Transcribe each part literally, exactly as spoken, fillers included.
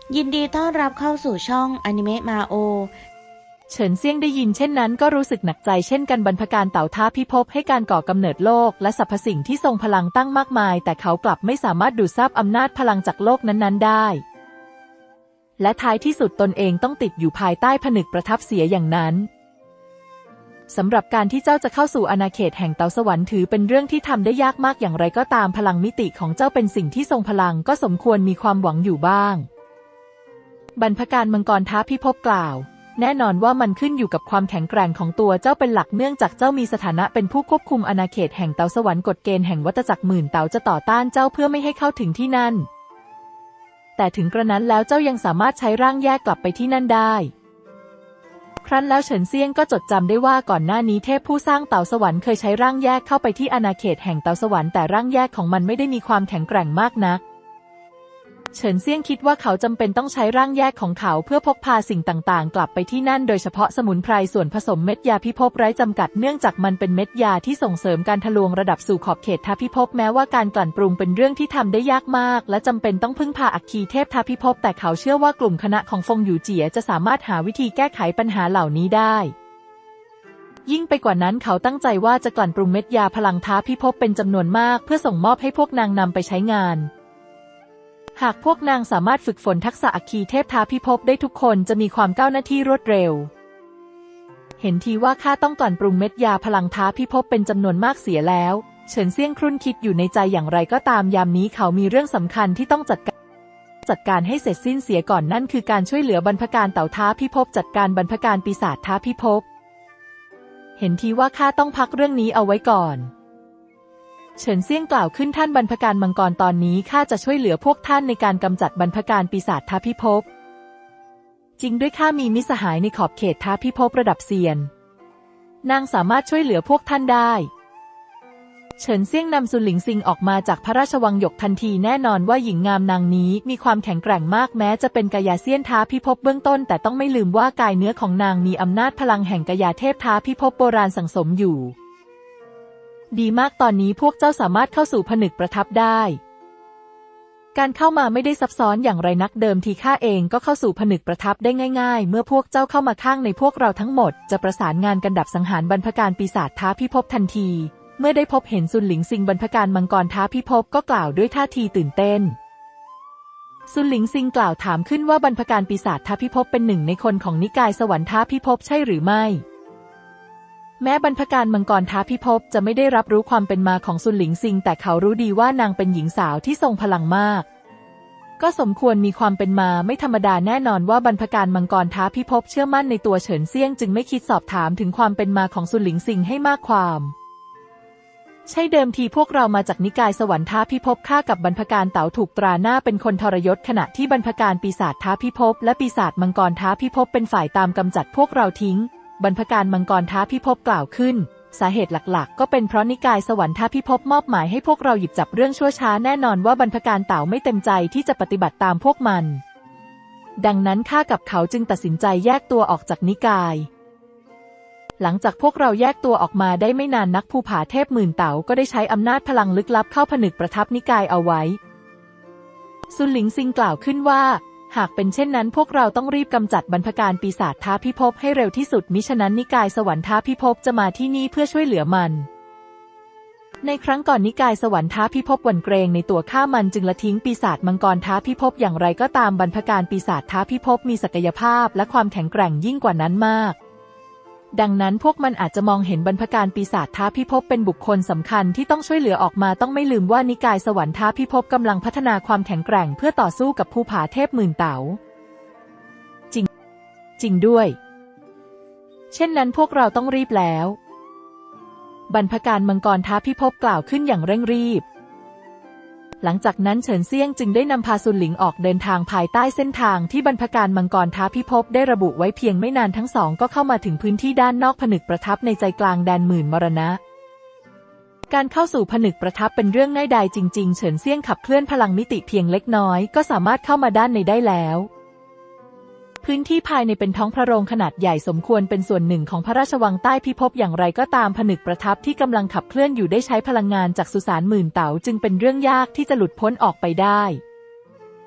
ยินดีต้อนรับเข้าสู่ช่องอนิเมะมาโอเฉินเซี่ยงได้ยินเช่นนั้นก็รู้สึกหนักใจเช่นกันบรรพการเต่าท้าพิภพให้การก่อกำเนิดโลกและสรรพสิ่งที่ทรงพลังตั้งมากมายแต่เขากลับไม่สามารถดูดซับอำนาจพลังจากโลกนั้นๆได้และท้ายที่สุดตนเองต้องติดอยู่ภายใต้ผนึกประทับเสียอย่างนั้นสำหรับการที่เจ้าจะเข้าสู่อาณาเขตแห่งเต๋าสวรรค์ถือเป็นเรื่องที่ทำได้ยากมากอย่างไรก็ตามพลังมิติของเจ้าเป็นสิ่งที่ทรงพลังก็สมควรมีความหวังอยู่บ้างบรรพการมังกรท้าพิภพกล่าวแน่นอนว่ามันขึ้นอยู่กับความแข็งแกร่งของตัวเจ้าเป็นหลักเนื่องจากเจ้ามีสถานะเป็นผู้ควบคุมอาณาเขตแห่งเต๋าสวรรค์กฎเกณฑ์แห่งวัฏจักรหมื่นเต๋าจะต่อต้านเจ้าเพื่อไม่ให้เข้าถึงที่นั่นแต่ถึงกระนั้นแล้วเจ้ายังสามารถใช้ร่างแยกกลับไปที่นั่นได้ครั้นแล้วเฉินเซี่ยงก็จดจำได้ว่าก่อนหน้านี้เทพผู้สร้างเต๋าสวรรค์เคยใช้ร่างแยกเข้าไปที่อาณาเขตแห่งเต๋าสวรรค์แต่ร่างแยกของมันไม่ได้มีความแข็งแกร่งมากนักเฉินเซี่ยงคิดว่าเขาจำเป็นต้องใช้ร่างแยกของเขาเพื่อพกพาสิ่งต่างๆกลับไปที่นั่นโดยเฉพาะสมุนไพรส่วนผสมเม็ดยาพิภพไร้จำกัดเนื่องจากมันเป็นเม็ดยาที่ส่งเสริมการทะลวงระดับสู่ขอบเขตท้าพิภพแม้ว่าการกลั่นปรุงเป็นเรื่องที่ทำได้ยากมากและจำเป็นต้องพึ่งพาอัคคีเทพท้าพิภพแต่เขาเชื่อว่ากลุ่มคณะของฟงหยูเจี๋ยจะสามารถหาวิธีแก้ไขปัญหาเหล่านี้ได้ยิ่งไปกว่านั้นเขาตั้งใจว่าจะกลั่นปรุงเม็ดยาพลังท้าพิภพเป็นจำนวนมากเพื่อส่งมอบให้พวกนางนำไปใช้งานหากพวกนางสามารถฝึกฝนทักษะอัคคีเทพท้าพิภพได้ทุกคนจะมีความก้าวหน้าที่รวดเร็วเห็นทีว่าข้าต้องกลั่นปรุงเม็ดยาพลังท้าพิภพเป็นจำนวนมากเสียแล้วเฉินเซี่ยงครุ่นคิดอยู่ในใจอย่างไรก็ตามยามนี้เขามีเรื่องสำคัญที่ต้องจัดการจัดการให้เสร็จสิ้นเสียก่อนนั่นคือการช่วยเหลือบรรพการเต่าท้าพิภพจัดการบรรพการปีศาจท้าพิภพเห็นทีว่าข้าต้องพักเรื่องนี้เอาไว้ก่อนเฉินเซี่ยงกล่าวขึ้นท่านบรรพการมังกรตอนนี้ข้าจะช่วยเหลือพวกท่านในการกำจัดบรรพการปีศาจท้าพิภพจริงด้วยข้ามีมิตรสหายในขอบเขตท้าพิภพระดับเซียนนางสามารถช่วยเหลือพวกท่านได้เฉินเซี่ยงนำซุนหลิงซิงออกมาจากพระราชวังหยกทันทีแน่นอนว่าหญิงงามนางนี้มีความแข็งแกร่งมากแม้จะเป็นกายาเซียนท้าพิภพเบื้องต้นแต่ต้องไม่ลืมว่ากายเนื้อของนางมีอำนาจพลังแห่งกายาเทพท้าพิภพโบราณสังสมอยู่ดีมากตอนนี้พวกเจ้าสามารถเข้าสู่ผนึกประทับได้การเข้ามาไม่ได้ซับซ้อนอย่างไรนักเดิมทีข้าเองก็เข้าสู่ผนึกประทับได้ง่ายๆเมื่อพวกเจ้าเข้ามาข้างในพวกเราทั้งหมดจะประสานงานกันดับสังหารบรรพการปีศาจท้าพิภพทันทีเมื่อได้พบเห็นซุนหลิงซิงบรรพการมังกรท้าพิภพก็กล่าวด้วยท่าทีตื่นเต้นซุนหลิงซิงกล่าวถามขึ้นว่าบรรพการปีศาจท้าพิภพเป็นหนึ่งในคนของนิกายสวรรค์ท้าพิภพใช่หรือไม่แม้บรรพการมังกรท้าพิภพจะไม่ได้รับรู้ความเป็นมาของซุนหลิงซิงแต่เขารู้ดีว่านางเป็นหญิงสาวที่ทรงพลังมากก็สมควรมีความเป็นมาไม่ธรรมดาแน่นอนว่าบรรพการมังกรท้าพิภพเชื่อมั่นในตัวเฉินเซี่ยงจึงไม่คิดสอบถามถึงความเป็นมาของซุนหลิงซิงให้มากความใช่เดิมทีพวกเรามาจากนิกายสวรรค์ท้าพิภพข้ากับบรรพการเต๋าถูกตราหน้าเป็นคนทรยศขณะที่บรรพการปีศาจท้าพิภพและปีศาจมังกรท้าพิภพเป็นฝ่ายตามกำจัดพวกเราทิ้งบรรพการมังกรท้าพิภพกล่าวขึ้นสาเหตุหลักๆก็เป็นเพราะนิกายสวรรค์ท้าพิภพมอบหมายให้พวกเราหยิบจับเรื่องชั่วช้าแน่นอนว่าบรรพการเต๋าไม่เต็มใจที่จะปฏิบัติตามพวกมันดังนั้นข้ากับเขาจึงตัดสินใจแยกตัวออกจากนิกายหลังจากพวกเราแยกตัวออกมาได้ไม่นานนักภูผาเทพหมื่นเต๋าก็ได้ใช้อำนาจพลังลึกลับเข้าผนึกประทับนิกายเอาไว้ซุนหลิงซิงกล่าวขึ้นว่าหากเป็นเช่นนั้นพวกเราต้องรีบกำจัดบรรพการปีศาจท้าพิภพให้เร็วที่สุดมิฉะนั้นนิกายสวรรค์ท้าพิภพจะมาที่นี่เพื่อช่วยเหลือมันในครั้งก่อนนิกายสวรรค์ท้าพิภพหวั่นเกรงในตัวข้ามันจึงละทิ้งปีศาจมังกรท้าพิภพอย่างไรก็ตามบรรพการปีศาจท้าพิภพมีศักยภาพและความแข็งแกร่งยิ่งกว่านั้นมากดังนั้นพวกมันอาจจะมองเห็นบรรพการปีศาจท้าพิภพเป็นบุคคลสำคัญที่ต้องช่วยเหลือออกมาต้องไม่ลืมว่านิกายสวรรค์ท้าพิภพกำลังพัฒนาความแข็งแกร่งเพื่อต่อสู้กับภูผาเทพหมื่นเต๋าจริงจริงด้วยเช่นนั้นพวกเราต้องรีบแล้วบรรพการมังกรท้าพิภพกล่าวขึ้นอย่างเร่งรีบหลังจากนั้นเฉินเซี่ยงจึงได้นำพาซุนหลิงออกเดินทางภายใต้เส้นทางที่บรรพการมังกรท้าพิภพได้ระบุไว้เพียงไม่นานทั้งสองก็เข้ามาถึงพื้นที่ด้านนอกผนึกประทับในใจกลางแดนหมื่นมรณะการเข้าสู่ผนึกประทับเป็นเรื่องง่ายดายจริงๆเฉินเซี่ยงขับเคลื่อนพลังมิติเพียงเล็กน้อยก็สามารถเข้ามาด้านในได้แล้วพื้นที่ภายในเป็นท้องพระโรงขนาดใหญ่สมควรเป็นส่วนหนึ่งของพระราชวังใต้พิภพอย่างไรก็ตามผนึกประทับที่กำลังขับเคลื่อนอยู่ได้ใช้พลังงานจากสุสานหมื่นเต๋าจึงเป็นเรื่องยากที่จะหลุดพ้นออกไปได้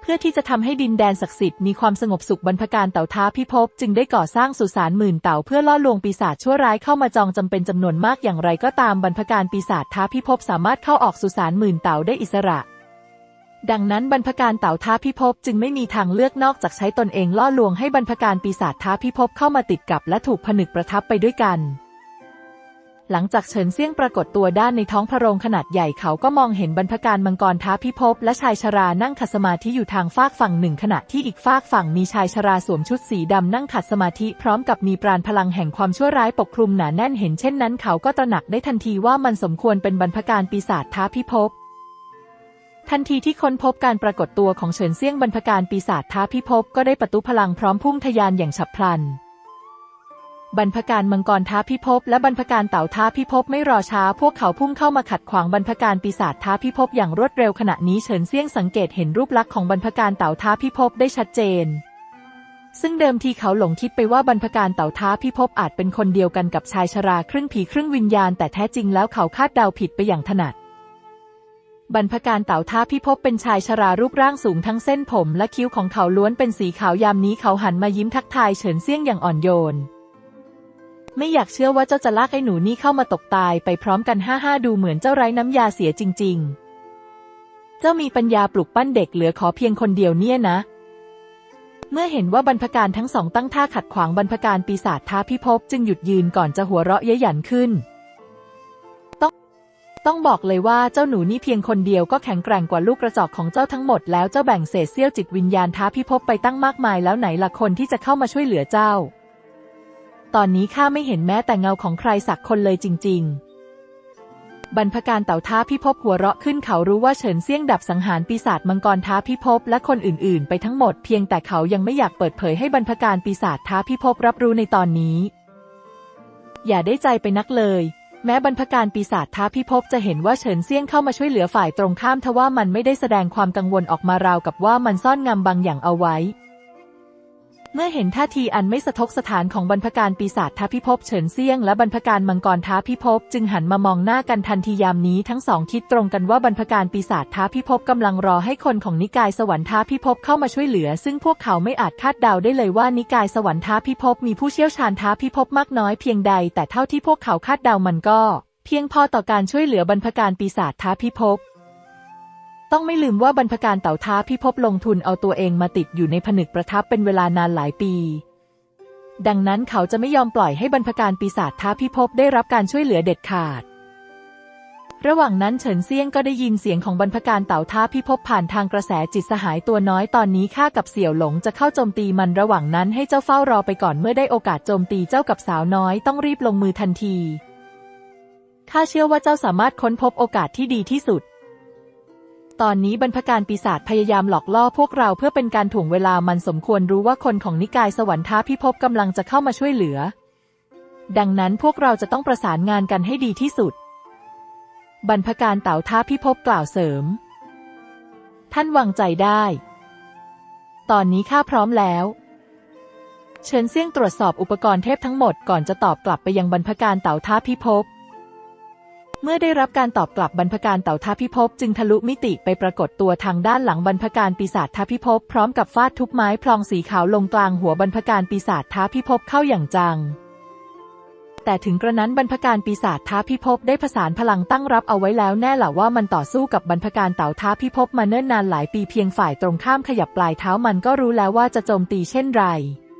เพื่อที่จะทำให้ดินแดนศักดิ์สิทธิ์มีความสงบสุขบรรพการเต่าท้าพิภพจึงได้ก่อสร้างสุสานหมื่นเต่าเพื่อล่อลวงปีศาจชั่วร้ายเข้ามาจองจำเป็นจำนวนมากอย่างไรก็ตามบรรพการปีศาจท้าพิภพสามารถเข้าออกสุสานหมื่นเต่าได้อิสระดังนั้นบรรพการเต่าท้าพิภพจึงไม่มีทางเลือกนอกจากใช้ตนเองล่อลวงให้บรรพการปีศาจท้าพิภพเข้ามาติดกับและถูกผนึกประทับไปด้วยกันหลังจากเฉินเซี่ยงปรากฏตัวด้านในท้องพระโรงขนาดใหญ่เขาก็มองเห็นบรรพการมังกรท้าพิภพและชายชรานั่งขัดสมาธิอยู่ทางฟากฝั่งหนึ่งขณะที่อีกฟากฝั่งมีชายชราสวมชุดสีดำนั่งขัดสมาธิพร้อมกับมีปราณพลังแห่งความชั่วร้ายปกคลุมหนาแน่นเห็นเช่นนั้นเขาก็ตระหนักได้ทันทีว่ามันสมควรเป็นบรรพการปีศาจท้าพิภพทันทีที่ค้นพบการปรากฏตัวของเฉินเซี่ยงบรรพการปีศาจท้าพิภพก็ได้ประตุพลังพร้อมพุ่งทะยานอย่างฉับพลันบรรพการมังกรท้าพิภพและบรรพการเต่าท้าพิภพไม่รอช้าพวกเขาพุ่งเข้ามาขัดขวางบรรพการปีศาจท้าพิภพอย่างรวดเร็วขณะนี้เฉินเซี่ยงสังเกตเห็นรูปลักษณ์ของบรรพการเต่าท้าพิภพได้ชัดเจนซึ่งเดิมทีเขาหลงคิดไปว่าบรรพการเต่าท้าพิภพอาจเป็นคนเดียวกันกับชายชราครึ่งผีครึ่งวิญญาณแต่แท้จริงแล้วเขาคาดเดาผิดไปอย่างถนัดบรรพการเต่าท้าพิภพเป็นชายชรารูปร่างสูงทั้งเส้นผมและคิ้วของเขาล้วนเป็นสีขาวยามนี้เขาหันมายิ้มทักทายเฉินเซี่ยงอย่างอ่อนโยนไม่อยากเชื่อว่าเจ้าจะลากไอ้หนูนี่เข้ามาตกตายไปพร้อมกันห้าห้าดูเหมือนเจ้าไร้น้ำยาเสียจริงๆเจ้ามีปัญญาปลุกปั้นเด็กเหลือขอเพียงคนเดียวเนี่ยนะเมื่อเห็นว่าบรรพการทั้งสองตั้งท่าขัดขวางบรรพการปีศาจท้าพิภพจึงหยุดยืนก่อนจะหัวเราะเย้ยหยันขึ้นต้องต้องบอกเลยว่าเจ้าหนูนี่เพียงคนเดียวก็แข็งแกร่งกว่าลูกกระจอกของเจ้าทั้งหมดแล้วเจ้าแบ่งเศษเสี้ยวจิตวิญญาณท้าพิภพไปตั้งมากมายแล้วไหนล่ะคนที่จะเข้ามาช่วยเหลือเจ้าตอนนี้ข้าไม่เห็นแม้แต่เงาของใครสักคนเลยจริงๆบรรพการเต่าท้าพิภพหัวเราะขึ้นเขารู้ว่าเฉินเซี่ยงดับสังหารปีศาจมังกรท้าพิภพและคนอื่นๆไปทั้งหมดเพียงแต่เขายังไม่อยากเปิดเผยให้บรรพการปีศาจท้าพิภพรับรู้ในตอนนี้อย่าได้ใจไปนักเลยแม้บรรพการปีศาจท้าพิภพจะเห็นว่าเฉินเซี่ยงเข้ามาช่วยเหลือฝ่ายตรงข้ามทว่ามันไม่ได้แสดงความกังวลออกมาราวกับว่ามันซ่อนงำบางอย่างเอาไว้เมื่อเห็นท่าทีอันไม่สะทกสถานของบรรพการปีศาจท้าพิภพเฉินเซี่ยงและบรรพการมังกรท้าพิภพจึงหันมามองหน้ากันทันทียามนี้ทั้งสองคิดตรงกันว่าบรรพการปีศาจท้าพิภพกำลังรอให้คนของนิกายสวรรค์ท้าพิภพเข้ามาช่วยเหลือซึ่งพวกเขาไม่อาจคาดเดาได้เลยว่านิกายสวรรค์ท้าพิภพมีผู้เชี่ยวชาญท้าพิภพมากน้อยเพียงใดแต่เท่าที่พวกเขาคาดเดามันก็เพียงพอต่อการช่วยเหลือบรรพการปีศาจท้าพิภพต้องไม่ลืมว่าบรรพการเต่าท้าพิภพลงทุนเอาตัวเองมาติดอยู่ในผนึกประทับเป็นเวลานานหลายปีดังนั้นเขาจะไม่ยอมปล่อยให้บรรพการปีศาจท้าพิภพได้รับการช่วยเหลือเด็ดขาดระหว่างนั้นเฉินเซี่ยงก็ได้ยินเสียงของบรรพการเต่าท้าพิภพผ่านทางกระแสจิตสหายตัวน้อยตอนนี้ข้ากับเสี่ยวหลงจะเข้าโจมตีมันระหว่างนั้นให้เจ้าเฝ้ารอไปก่อนเมื่อได้โอกาสโจมตีเจ้ากับสาวน้อยต้องรีบลงมือทันทีข้าเชื่อว่าเจ้าสามารถค้นพบโอกาสที่ดีที่สุดตอนนี้บรรพการปีศาจพยายามหลอกล่อพวกเราเพื่อเป็นการถ่วงเวลามันสมควรรู้ว่าคนของนิกายสวรรค์ท้าพิภพกำลังจะเข้ามาช่วยเหลือดังนั้นพวกเราจะต้องประสานงานกันให้ดีที่สุดบรรพการเต่าท้าพิภพกล่าวเสริมท่านวางใจได้ตอนนี้ข้าพร้อมแล้วเฉินเซี่ยงตรวจสอบอุปกรณ์เทพทั้งหมดก่อนจะตอบกลับไปยังบรรพการเต่าท้าพิภพเมื่อได้รับการตอบกลับบรรพการเต่าท้าพิภพจึงทะลุมิติไปปรากฏตัวทางด้านหลังบรรพการปีศาจท้าพิภพพร้อมกับฟาดทุบไม้พลองสีขาวลงกลางหัวบรรพการปีศาจท้าพิภพเข้าอย่างจังแต่ถึงกระนั้นบรรพการปีศาจท้าพิภพได้ผสานพลังตั้งรับเอาไว้แล้วแน่ล่ะว่ามันต่อสู้กับบรรพการเต่าท้าพิภพมาเนิ่นนานหลายปีเพียงฝ่ายตรงข้ามขยับปลายเท้ามันก็รู้แล้วว่าจะโจมตีเช่นไร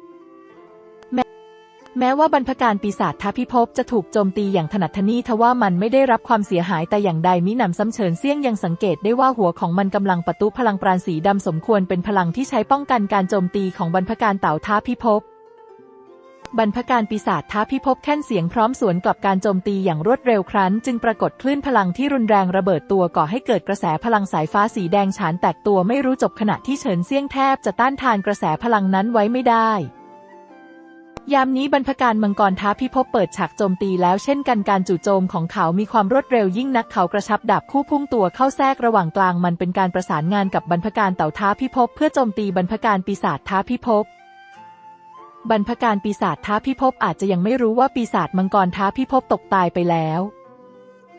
แม้ว่าบรรพการปีศาจท้าพิภพจะถูกโจมตีอย่างถนัดทนี่ทว่ามันไม่ได้รับความเสียหายแต่อย่างใดมิหนำซ้ำเฉินเซี่ยงยังสังเกตได้ว่าหัวของมันกำลังประตุพลังปราณสีดำสมควรเป็นพลังที่ใช้ป้องกันการโจมตีของบรรพการเต่าท้าพิภพบรรพการปีศาจท้าพิภพแค่นเสียงพร้อมสวนกลับการโจมตีอย่างรวดเร็วครั้นจึงปรากฏคลื่นพลังที่รุนแรงระเบิดตัวก่อให้เกิดกระแสพลังสายฟ้าสีแดงฉานแตกตัวไม่รู้จบขณะที่เฉินเซี่ยงแทบจะต้านทานกระแสพลังนั้นไว้ไม่ได้ยามนี้บรรพการมังกรท้าพิภพเปิดฉากโจมตีแล้วเช่นกันการจู่โจมของเขามีความรวดเร็วยิ่งนักเขากระชับดาบคู่พุ่งตัวเข้าแทรกระหว่างกลางมันเป็นการประสานงานกับบรรพการเต่าท้าพิภพเพื่อโจมตีบรรพการปีศาจท้าพิภพบรรพการปีศาจท้าพิภพอาจจะยังไม่รู้ว่าปีศาจมังกรท้าพิภพตกตายไปแล้ว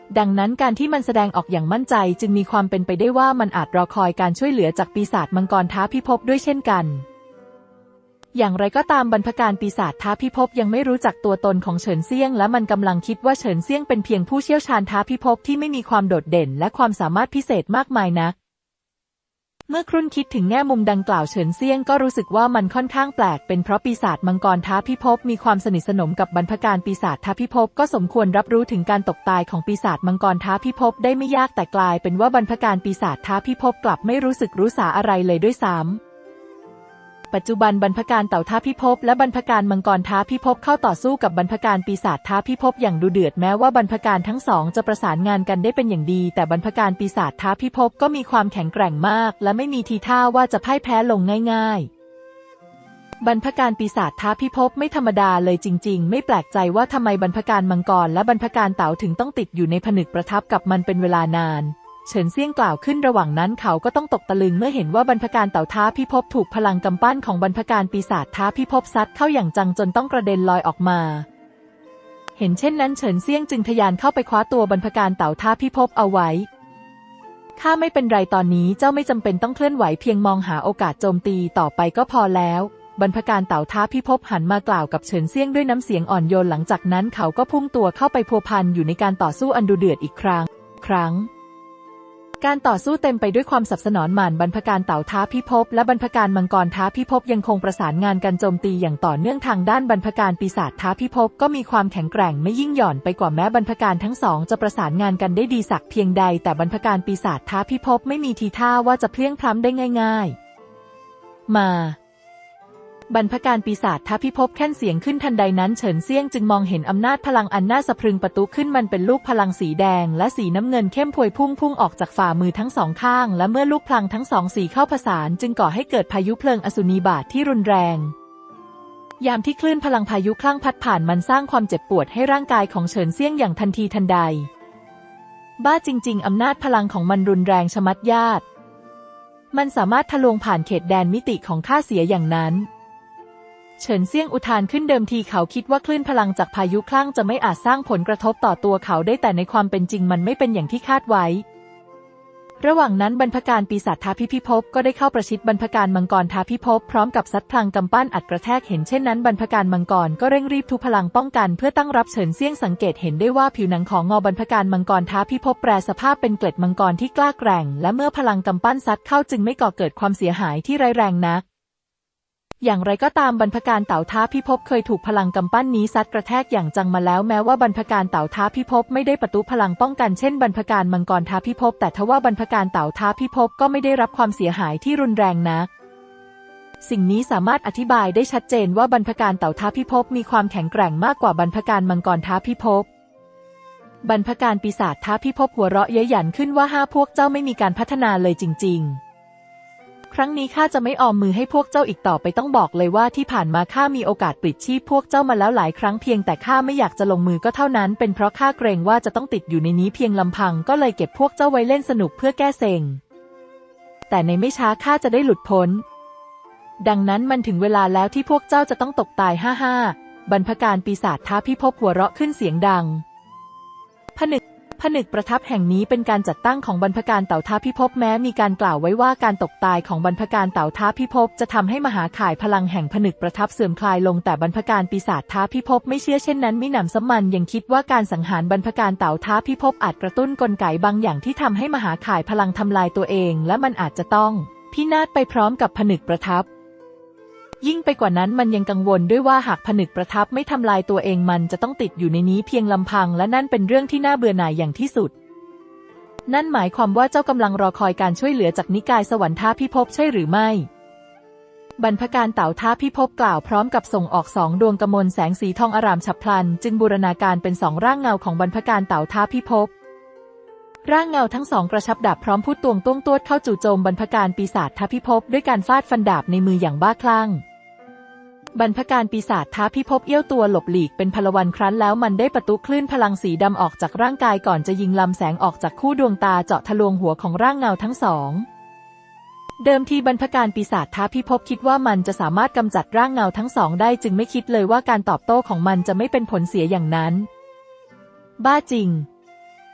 ดังนั้นการที่มันแสดงออกอย่างมั่นใจจึงมีความเป็นไปได้ว่ามันอาจรอคอยการช่วยเหลือจากปีศาจมังกรท้าพิภพด้วยเช่นกันอย่างไรก็ตามบรรพการปีศาจท้าพิภพยังไม่รู้จักตัวตนของเฉินเซี่ยงและมันกำลังคิดว่าเฉินเซี่ยงเป็นเพียงผู้เชี่ยวชาญท้าพิภพที่ไม่มีความโดดเด่นและความสามารถพิเศษมากมายนักเมื่อครุ่นคิดถึงแง่มุมดังกล่าวเฉินเซี่ยงก็รู้สึกว่ามันค่อนข้างแปลกเป็นเพราะปีศาจมังกรท้าพิภพมีความสนิทสนมกับบรรพการปีศาจท้าพิภพก็สมควรรับรู้ถึงการตกตายของปีศาจมังกรท้าพิภพได้ไม่ยากแต่กลายเป็นว่าบรรพการปีศาจท้าพิภพกลับไม่รู้สึกรู้สาอะไรเลยด้วยซ้ำปัจจุบันบรรพการเต่าท้าพิภพและบรรพการมังกรท้าพิภพเข้าต่อสู้กับบรรพการปีศาจท้าพิภพอย่างดุเดือดแม้ว่าบรรพการทั้งสองจะประสานงานกันได้เป็นอย่างดีแต่บรรพการปีศาจท้าพิภพก็มีความแข็งแกร่งมากและไม่มีทีท่าว่าจะพ่ายแพ้ลงง่ายๆบรรพการปีศาจท้าพิภพไม่ธรรมดาเลยจริงๆไม่แปลกใจว่าทำไมบรรพการมังกรและบรรพการเต่าถึงต้องติดอยู่ในผนึกประทับกับมันเป็นเวลานานเฉินเซี่ยงกล่าวขึ้นระหว่างนั้นเขาก็ต้องตกตะลึงเมื่อเห็นว่าบรรพการเต่าท้าพิภพถูกพลังกำปั้นของบรรพการปีศาจท้าพิภพซัดเข้าอย่างจังจนต้องกระเด็นลอยออกมาเห็นเช่นนั้นเฉินเซี่ยงจึงทะยานเข้าไปคว้าตัวบรรพการเต่าท้าพิภพเอาไว้ข้าไม่เป็นไรตอนนี้เจ้าไม่จำเป็นต้องเคลื่อนไหวเพียงมองหาโอกาสโจมตีต่อไปก็พอแล้วบรรพการเต่าท้าพิภพหันมากล่าวกับเฉินเซี่ยงด้วยน้ำเสียงอ่อนโยนหลังจากนั้นเขาก็พุ่งตัวเข้าไปพัวพันอยู่ในการต่อสู้อันดุเดือดอีกครั้งครั้งการต่อสู้เต็มไปด้วยความสับสนอนหม่านบรรพการเต่าท้าพิภพและบรรพการมังกรท้าพิภพยังคงประสานงานกันโจมตีอย่างต่อเนื่องทางด้านบรรพการปีศาจท้าพิภพก็มีความแข็งแกร่งไม่ยิ่งหย่อนไปกว่าแม้บรรพการทั้งสองจะประสานงานกันได้ดีสักเพียงใดแต่บรรพการปีศาจท้าพิภพไม่มีทีท่าว่าจะเพลี้ยงพล้ำได้ง่ายๆมาบรรพการปีศาจท้าพิภพแค่นเสียงขึ้นทันใดนั้นเฉินเซี่ยงจึงมองเห็นอำนาจพลังอันน่าสะพรึงประตุขึ้นมันเป็นลูกพลังสีแดงและสีน้ำเงินเข้มพวยพุ่งพุ่งออกจากฝ่ามือทั้งสองข้างและเมื่อลูกพลังทั้งสองสีเข้าผสานจึงก่อให้เกิดพายุเพลิงอสุนีบาตที่รุนแรงยามที่คลื่นพลังพายุคลั่งพัดผ่านมันสร้างความเจ็บปวดให้ร่างกายของเฉินเซี่ยงอย่างทันทีทันใดบ้าจริงๆอำนาจพลังของมันรุนแรงชะมัดญาติมันสามารถทะลวงผ่านเขตแดนมิติของข้าเสียอย่างนั้นเฉินเซี่ยงอุทานขึ้นเดิมทีเขาคิดว่าคลื่นพลังจากพายุคลั่งจะไม่อาจสร้างผลกระทบต่อตัวเขาได้แต่ในความเป็นจริงมันไม่เป็นอย่างที่คาดไว้ระหว่างนั้นบรรพการปีศาจท้าพิภพก็ได้เข้าประชิดบรรพการมังกรท้าพิภพพร้อมกับซัดพลังกำปั้นอัดกระแทกเห็นเช่นนั้นบรรพการมังกรก็เร่งรีบทุพลังป้องกันเพื่อตั้งรับเฉินเซี่ยงสังเกตเห็นได้ว่าผิวหนังของงอบรรพการมังกรท้าพิภพแปรสภาพเป็นเกล็ดมังกรที่กล้าแกร่งและเมื่อพลังกำปั้นซัดเข้าจึงไม่ก่อเกิดความเสียหายที่ร้ายแรงนักอย่างไรก็ตามบรรพการเต่าท้าพิภพเคยถูกพลังกำปั้นนี้ซัดกระแทกอย่างจังมาแล้วแม้ว่าบรรพการเต่าท้าพิภพไม่ได้ประตุพลังป้องกันเช่นบรรพการมังกรท้าพิภพแต่ทว่าบรรพการเต่าท้าพิภพก็ไม่ได้รับความเสียหายที่รุนแรงนักสิ่งนี้สามารถอธิบายได้ชัดเจนว่าบรรพการเต่าท้าพิภพมีความแข็งแกร่งมากกว่าบรรพการมังกรท้าพิภพบรรพการปีศาจท้าพิภพหัวเราะเย้ยหยันขึ้นว่าห้าพวกเจ้าไม่มีการพัฒนาเลยจริงๆครั้งนี้ข้าจะไม่ออมมือให้พวกเจ้าอีกต่อไปต้องบอกเลยว่าที่ผ่านมาข้ามีโอกาสปลิดชีพพวกเจ้ามาแล้วหลายครั้งเพียงแต่ข้าไม่อยากจะลงมือก็เท่านั้นเป็นเพราะข้าเกรงว่าจะต้องติดอยู่ในนี้เพียงลำพังก็เลยเก็บพวกเจ้าไว้เล่นสนุกเพื่อแก้เซ็งแต่ในไม่ช้าข้าจะได้หลุดพ้นดังนั้นมันถึงเวลาแล้วที่พวกเจ้าจะต้องตกตายฮ่าฮ่าบรรพการปีศาจท้าพิภพหัวเราะขึ้นเสียงดังผนึกผนึกประทับแห่งนี้เป็นการจัดตั้งของบรรพการเต่าท้าพิภพแม้มีการกล่าวไว้ว่าการตกตายของบรรพการเต่าท้าพิภพจะทำให้มหาข่ายพลังแห่งผนึกประทับเสื่อมคลายลงแต่บรรพการปีศาจท้าพิภพไม่เชื่อเช่นนั้นมิหนำซ้ำมันยังคิดว่าการสังหารบรรพการเต่าท้าพิภพอาจกระตุ้นกลไกบางอย่างที่ทำให้มหาข่ายพลังทำลายตัวเองและมันอาจจะต้องพินาศไปพร้อมกับผนึกประทับยิ่งไปกว่านั้นมันยังกังวลด้วยว่าหากผนึกประทับไม่ทำลายตัวเองมันจะต้องติดอยู่ในนี้เพียงลำพังและนั่นเป็นเรื่องที่น่าเบื่อหน่ายอย่างที่สุดนั่นหมายความว่าเจ้ากำลังรอคอยการช่วยเหลือจากนิกายสวรรค์ท้าพิภพใช่หรือไม่บรรพการเต่าท้าพิภพกล่าวพร้อมกับส่งออกสองดวงกมลแสงสีทองอร่ามฉับพลันจึงบูรณาการเป็นสองร่างเงาของบรรพการเต่าท้าพิภพร่างเงาทั้งสองกระชับดาบพร้อมพูดตวงต้วงตวดเข้าจู่โจมบรรพการปีศาจท้าพิภพด้วยการฟาดฟันดาบในมืออย่างบ้าคลั่งบรรพการปีศาจท้าพิภพเอี้ยวตัวหลบหลีกเป็นพลวันครั้นแล้วมันได้ประตุคลื่นพลังสีดำออกจากร่างกายก่อนจะยิงลำแสงออกจากคู่ดวงตาเจาะทะลวงหัวของร่างเงาทั้งสองเดิมทีบรรพการปีศาจท้าพิภพคิดว่ามันจะสามารถกำจัดร่างเงาทั้งสองได้จึงไม่คิดเลยว่าการตอบโต้ของมันจะไม่เป็นผลเสียอย่างนั้นบ้าจริง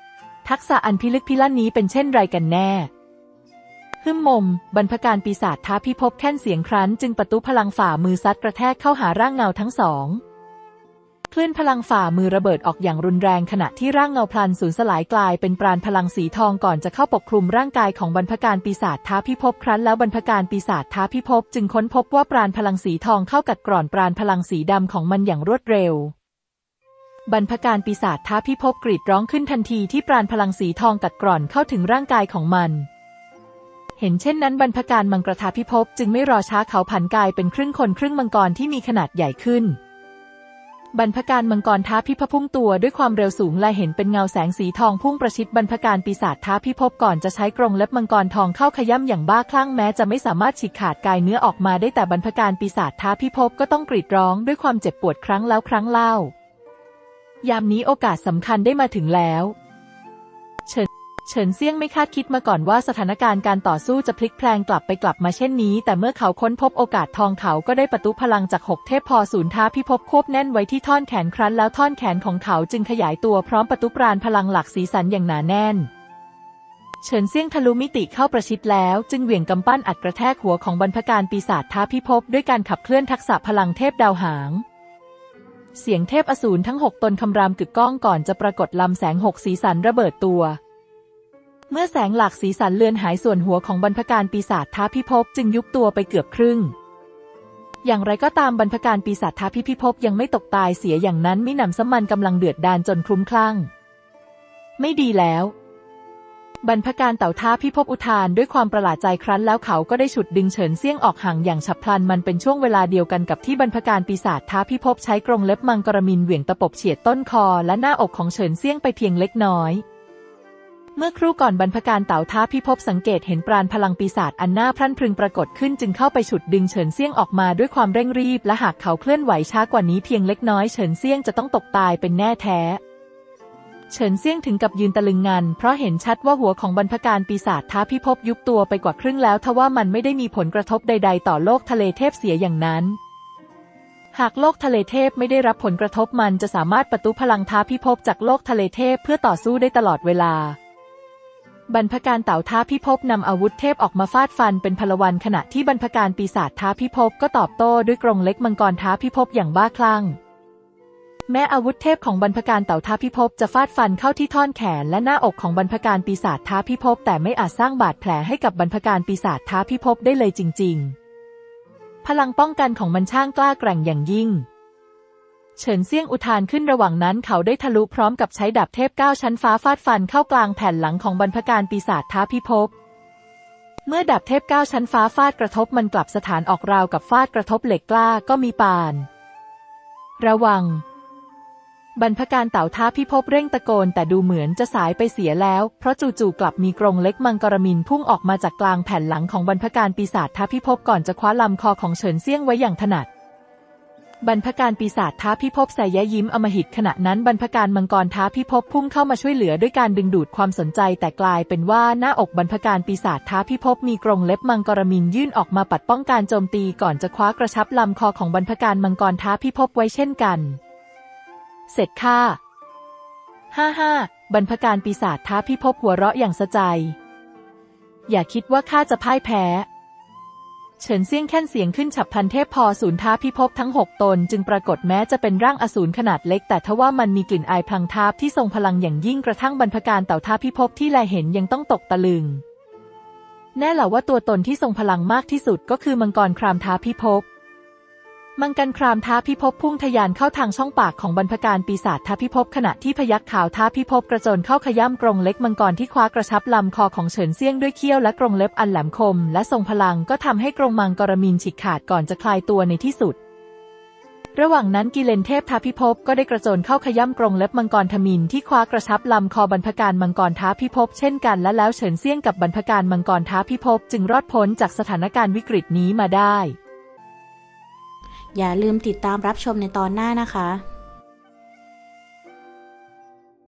ทักษะอันพิลึกพิลั่นนี้เป็นเช่นไรกันแน่ฮึ่มมมบรรพการปีศาจท้าพิภพแค่นเสียงครั้นจึงประตูพลังฝ่ามือซัดกระแทกเข้าหาร่างเงาทั้งสองคลื่นพลังฝ่ามือระเบิดออกอย่างรุนแรงขณะที่ร่างเงาพลันสูญสลายกลายเป็นปราณพลังสีทองก่อนจะเข้าปกคลุมร่างกายของบรรพการปีศาจท้าพิภพครั้นแล้วบรรพการปีศาจท้าพิภพจึงค้นพบว่าปราณพลังสีทองเข้ากัดกร่อนปราณพลังสีดำของมันอย่างรวดเร็วบรรพการปีศาจท้าพิภพกรีดร้องขึ้นทันทีที่ปราณพลังสีทองกัดกร่อนเข้าถึงร่างกายของมันเห็นเช่นนั้นบรรพการมังกรท้าพิภพจึงไม่รอช้าเขาผันกายเป็นครึ่งคนครึ่งมังกรที่มีขนาดใหญ่ขึ้นบรรพการมังกรท้าพิภพพุ่งตัวด้วยความเร็วสูงและเห็นเป็นเงาแสงสีทองพุ่งประชิดบรรพการปีศาจท้าพิภพก่อนจะใช้กรงเล็บมังกรทองเข้าขย้ำอย่างบ้าคลั่งแม้จะไม่สามารถฉีกขาดกายเนื้อออกมาได้แต่บรรพการปีศาจท้าพิภพก็ต้องกรีดร้องด้วยความเจ็บปวดครั้งแล้วครั้งเล่ายามนี้โอกาสสำคัญได้มาถึงแล้วเฉินเฉินเซี่ยงไม่คาดคิดมาก่อนว่าสถานการณ์การต่อสู้จะพลิกแพลงกลับไปกลับมาเช่นนี้แต่เมื่อเขาค้นพบโอกาสทองเขาก็ได้ประตูพลังจากหกเทพพอศูนย์ท้าพิภพควบแน่นไว้ที่ท่อนแขนครั้นแล้วท่อนแขนของเขาจึงขยายตัวพร้อมประตูปราณพลังหลักสีสันอย่างหนาแน่นเฉินเซี่ยงทะลุมิติเข้าประชิดแล้วจึงเหวี่ยงกำปั้นอัดกระแทกหัวของบรรพการปีศาจท้าพิภพด้วยการขับเคลื่อนทักษะพลังเทพดาวหางเสียงเทพอสูรทั้งหกตนคำรามกึกก้องก่อนจะปรากฏลำแสงหกสีสันระเบิดตัวเมื่อแสงหลักสีสันเลือนหายส่วนหัวของบรรพการปีศาจท้าพิภพจึงยุบตัวไปเกือบครึ่งอย่างไรก็ตามบรรพการปีศาจท้าพิภพยังไม่ตกตายเสียอย่างนั้นมิหนำซ้ำมันกำลังเดือดดาลจนคลุ้มคลั่งไม่ดีแล้วบรรพการเต่าท้าพิภพอุทานด้วยความประหลาดใจครั้นแล้วเขาก็ได้ฉุดดึงเฉินเซี่ยงออกห่างอย่างฉับพลันมันเป็นช่วงเวลาเดียวกันกับที่บรรพการปีศาจท้าพิภพใช้กรงเล็บมังกรมินเหวี่ยงตะปบเฉียดต้นคอและหน้าอกของเฉินเซี่ยงไปเพียงเล็กน้อยเมื่อครู่ก่อนบรรพการเต่าท้าพิภพสังเกตเห็นปราณพลังปีศาจอันน่าพรั่นพรึงปรากฏขึ้นจึงเข้าไปฉุดดึงเฉินเซี่ยงออกมาด้วยความเร่งรีบและหากเขาเคลื่อนไหวช้ากว่านี้เพียงเล็กน้อยเฉินเซี่ยงจะต้องตกตายเป็นแน่แท้เฉินเซี่ยงถึงกับยืนตะลึงงันเพราะเห็นชัดว่าหัวของบรรพการปีศาจท้าพิภพยุบตัวไปกว่าครึ่งแล้วทว่ามันไม่ได้มีผลกระทบใดๆต่อโลกทะเลเทพเสียอย่างนั้นหากโลกทะเลเทพไม่ได้รับผลกระทบมันจะสามารถประตูพลังท้าพิภพจากโลกทะเลเทพเพื่อต่อสู้ได้ตลอดเวลาบรรพการเต่าท้าพิภพนำอาวุธเทพออกมาฟาดฟันเป็นพลวันขณะที่บรรพการปีศาจท้าพิภพก็ตอบโต้ด้วยกรงเล็กมังกรท้าพิภพอย่างบ้าคลั่งแม้อาวุธเทพของบรรพการเต่าท้าพิภพจะฟาดฟันเข้าที่ท่อนแขนและหน้าอกของบรรพการปีศาจท้าพิภพแต่ไม่อาจสร้างบาดแผลให้กับบรรพการปีศาจท้าพิภพได้เลยจริงๆพลังป้องกันของมันช่างกล้าแกร่งอย่างยิ่งเฉินเซี่ยงอุทานขึ้นระหว่างนั้นเขาได้ทะลุพร้อมกับใช้ดาบเทพเก้าชั้นฟ้าฟาดฟันเข้ากลางแผ่นหลังของบรรพการปีศาจท้าพิภพเมื่อดาบเทพเก้าชั้นฟ้าฟาดกระทบมันกลับสถานออกราวกับฟาดกระทบเหล็กกล้าก็มีปานระวังบรรพการเต่าท้าพิภพเร่งตะโกนแต่ดูเหมือนจะสายไปเสียแล้วเพราะจู่ๆกลับมีกรงเล็กมังกรมินพุ่งออกมาจากกลางแผ่นหลังของบรรพการปีศาจท้าพิภพก่อนจะคว้าลำคอของเฉินเซี่ยงไว้อย่างถนัดบรรพการปีศาจท้าพิภพใส่แย้ยิ้มอำมหิตขณะนั้นบรรพการมังกรท้าพิภพพุ่งเข้ามาช่วยเหลือด้วยการดึงดูดความสนใจแต่กลายเป็นว่าหน้าอกบรรพการปีศาจท้าพิภพมีกรงเล็บมังกรมินยื่นออกมาปัดป้องการโจมตีก่อนจะคว้ากระชับลำคอของบรรพการมังกรท้าพิภพไว้เช่นกันเสร็จข้าฮ่าฮ่าบรรพการปีศาจท้าพิภพหัวเราะอย่างสะใจอย่าคิดว่าข้าจะพ่ายแพ้เฉินเซี่ยงแค่นเสียงขึ้นฉับพลันเทพพอศูนย์ท้าพิภพทั้งหกตนจึงปรากฏแม้จะเป็นร่างอสูรขนาดเล็กแต่ทว่ามันมีกลิ่นอายพลังทาบที่ทรงพลังอย่างยิ่งกระทั่งบรรพการเต่าท้าพิภพที่แลเห็นยังต้องตกตะลึงแน่เหล่าว่าตัวตนที่ทรงพลังมากที่สุดก็คือมังกรครามท้าพิภพมังกรครามท้าพิภพพุ่งทะยานเข้าทางช่องปากของบรรพการปีศาจท้าพิภพขณะที่พยัคฆ์ขาวท้าพิภพกระโจนเข้าขย้ำกรงเล็กมังกรที่คว้ากระชับลำคอของเฉินเซี่ยงด้วยเขี้ยวและกรงเล็บอันแหลมคมและทรงพลังก็ทำให้กรงมังกรมินฉีกขาดก่อนจะคลายตัวในที่สุดระหว่างนั้นกิเลนเทพท้าพิภพก็ได้กระโจนเข้าขย้ำกรงเล็บมังกรทมิฬที่คว้ากระชับลำคอบรรพการมังกรท้าพิภพเช่นกันและแล้วเฉินเซี่ยงกับบรรพการมังกรท้าพิภพจึงรอดพ้นจากสถานการณ์วิกฤตนี้มาได้อย่าลืมติดตามรับชมในตอนหน้านะคะ